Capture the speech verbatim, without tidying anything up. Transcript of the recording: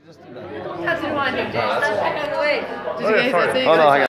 Just do that. How do you want to do this? That's the way. Oh, no, hang on.